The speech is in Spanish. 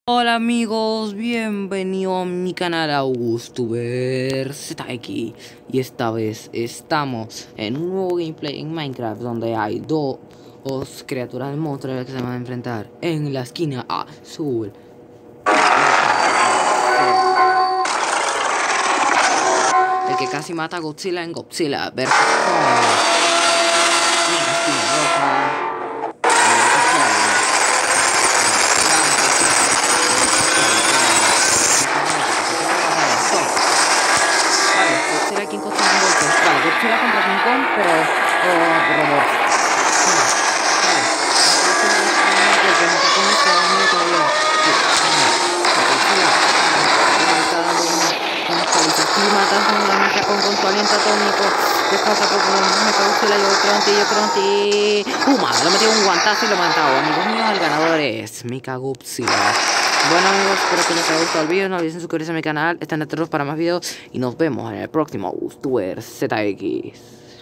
Hola amigos, bienvenido a mi canal AugustoVer ZX. Y esta vez estamos en un nuevo gameplay en Minecraft donde hay dos criaturas de monstruos que se van a enfrentar en la esquina azul. El que casi mata a Godzilla en Godzilla vs. Kong. En la esquina roja. Godzilla King Kong con golpes. Vale, Godzilla contra King Kong, pero robots. Y matas a una mecha con su aliento atómico. ¿Qué pasa por Mecha Godzilla? Yo Cronty. Madre, le metió un guantazo y lo he matado. Amigos míos, el ganador es Mecha Godzilla. Bueno amigos, espero que les haya gustado el vídeo. No olviden suscribirse a mi canal, estén atentos para más videos y nos vemos en el próximo AugustoVer ZX.